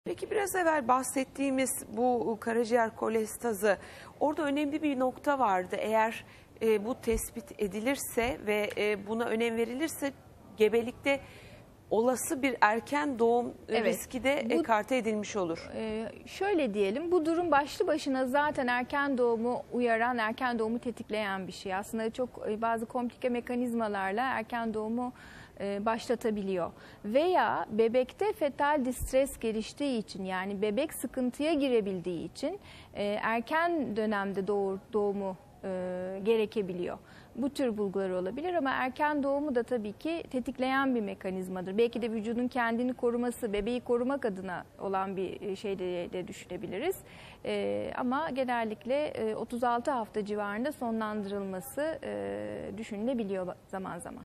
Peki biraz evvel bahsettiğimiz bu karaciğer kolestazı, orada önemli bir nokta vardı. Eğer bu tespit edilirse ve buna önem verilirse gebelikte olası bir erken doğum riski de ekarte edilmiş olur. Şöyle diyelim, bu durum başlı başına zaten erken doğumu uyaran, erken doğumu tetikleyen bir şey. Aslında çok bazı komplike mekanizmalarla erken doğumu başlatabiliyor. Veya bebekte fetal distres geliştiği için, yani bebek sıkıntıya girebildiği için erken dönemde doğumu gerekebiliyor. Bu tür bulgular olabilir ama erken doğumu da tabii ki tetikleyen bir mekanizmadır. Belki de vücudun kendini koruması, bebeği korumak adına olan bir şey de düşünebiliriz. Ama genellikle 36 hafta civarında sonlandırılması düşünülebiliyor zaman zaman.